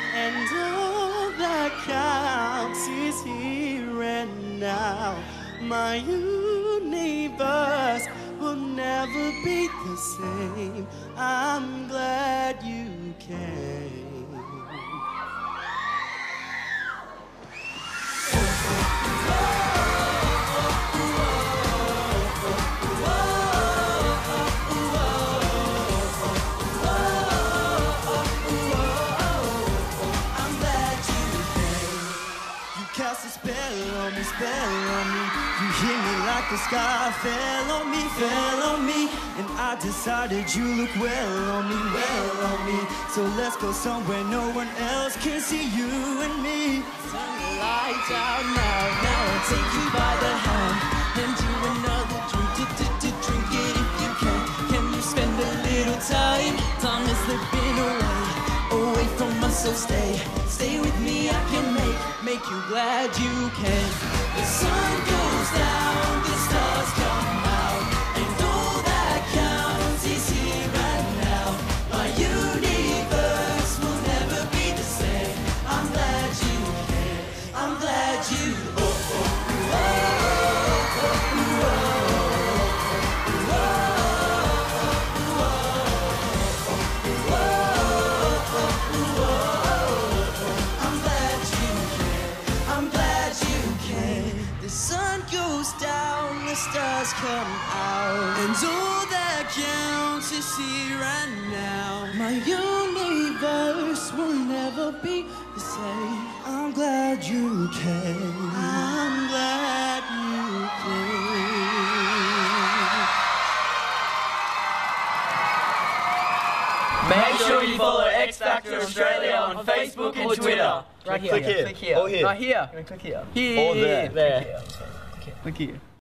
And all that counts is here and now. My universe will never be the same. I'm glad you came. Cast a spell on me, spell on me. You hit me like the sky fell on me, fell on me. And I decided you look well on me, well on me. So let's go somewhere no one else can see you and me. Turn the lights out now, now I'll take you by the hand and do another drink, drink it if you can. Can you spend a little time? Time is slipping away from us, so stay with me. I can make you glad you came. The sun goes down, the stars come out, and all that counts is here and now. My universe will never be the same. I'm glad you came. I'm glad you. Down, the stars come out, and all that counts is here and now. My universe will never be the same. I'm glad you came. I'm glad you came. Make sure you follow X Factor Australia on Facebook and Twitter. Right here. Click here. Click here. Or here. Right here. Click here. Here. Or there. There. Click here. Look here.